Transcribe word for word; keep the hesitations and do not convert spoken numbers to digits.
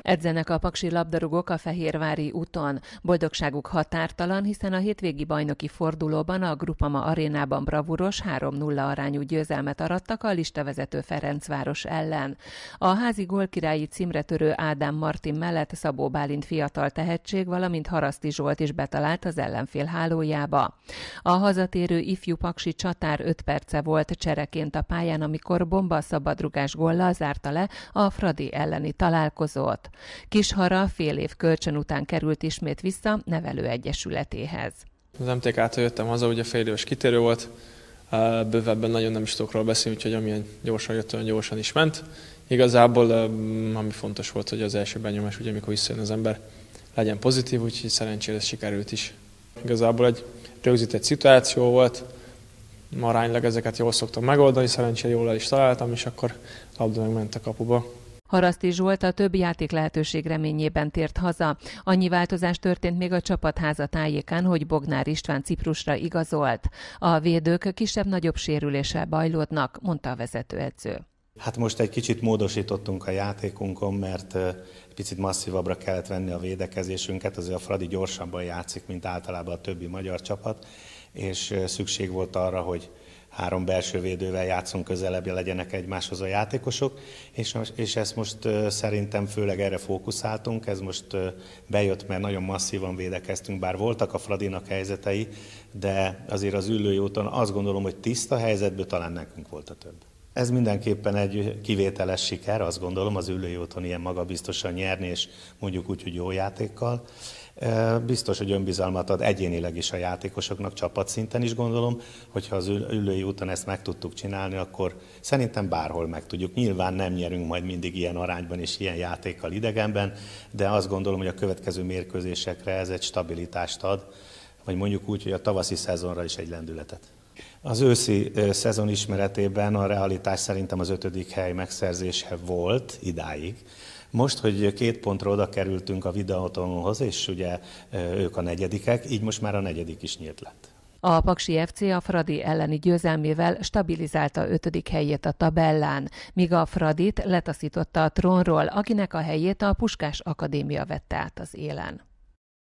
Edzenek a paksi labdarúgók a Fehérvári úton. Boldogságuk határtalan, hiszen a hétvégi bajnoki fordulóban a Grupama arénában bravúros három nulla arányú győzelmet arattak a listavezető Ferencváros ellen. A házi gólkirályi címre törő Ádám Martin mellett Szabó Bálint fiatal tehetség, valamint Haraszti Zsolt is betalált az ellenfél hálójába. A hazatérő ifjú paksi csatár öt perce volt csereként a pályán, amikor bomba szabadrugás góllal zárta le a Fradi elleni találkozót. Kishara fél év kölcsön után került ismét vissza nevelőegyesületéhez. Az em té ká-től jöttem haza, ugye fél éves kitérő volt, bővebben nagyon nem is tudok róla beszélni, úgyhogy amilyen gyorsan jött, olyan gyorsan is ment. Igazából ami fontos volt, hogy az első benyomás, ugye, amikor visszajön az ember, legyen pozitív, úgyhogy szerencsére ez sikerült is. Igazából egy rögzített szituáció volt, aránylag ezeket jól szoktam megoldani, szerencsére jól el is találtam, és akkor labda megment a kapuba. Haraszti Zsolt a több játék lehetőség reményében tért haza. Annyi változás történt még a csapatháza tájékán, hogy Bognár István Ciprusra igazolt. A védők kisebb-nagyobb sérüléssel bajlódnak, mondta a vezetőedző. Hát most egy kicsit módosítottunk a játékunkon, mert picit masszívabbra kellett venni a védekezésünket, azért a Fradi gyorsabban játszik, mint általában a többi magyar csapat, és szükség volt arra, hogy három belső védővel játszunk, közelebb legyenek egymáshoz a játékosok, és, és ezt most szerintem főleg erre fókuszáltunk, ez most bejött, mert nagyon masszívan védekeztünk, bár voltak a Fradinak helyzetei, de azért az Üllői úton azt gondolom, hogy tiszta helyzetből talán nekünk volt a több. Ez mindenképpen egy kivételes siker, azt gondolom, az Üllői úton ilyen magabiztosan nyerni, és mondjuk úgy, hogy jó játékkal. Biztos, hogy önbizalmat ad egyénileg is a játékosoknak, csapatszinten is gondolom, hogyha az Üllői úton ezt meg tudtuk csinálni, akkor szerintem bárhol meg tudjuk. Nyilván nem nyerünk majd mindig ilyen arányban és ilyen játékkal idegenben, de azt gondolom, hogy a következő mérkőzésekre ez egy stabilitást ad, vagy mondjuk úgy, hogy a tavaszi szezonra is egy lendületet. Az őszi szezon ismeretében a realitás szerintem az ötödik hely megszerzése volt idáig. Most, hogy két pontra oda kerültünk a Videotonhoz, és ugye ők a negyedikek, így most már a negyedik is nyílt lett. A Paksi ef cé a Fradi elleni győzelmével stabilizálta ötödik helyét a tabellán, míg a Fradit letaszította a trónról, akinek a helyét a Puskás Akadémia vette át az élen.